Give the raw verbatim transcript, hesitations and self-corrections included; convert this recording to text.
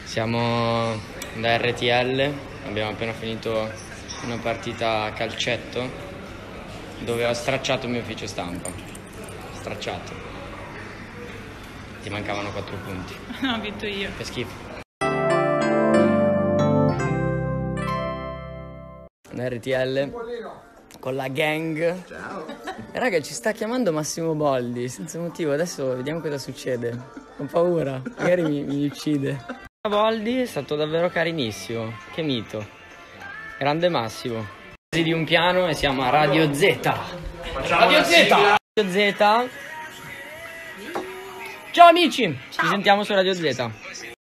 Siamo da R T L, abbiamo appena finito una partita a calcetto dove ho stracciato il mio ufficio stampa. Stracciato. Ti mancavano quattro punti. No, ho vinto io. Che schifo. Da R T L con la gang. Ciao. Raga, ci sta chiamando Massimo Boldi senza motivo. Adesso vediamo cosa succede. Ho paura, magari mi, mi uccide. Boldi è stato davvero carinissimo. Che mito. Grande Massimo. Di un piano e siamo a Radio Z. Radio Z. Radio Z. Ciao amici, ci sentiamo su Radio Z.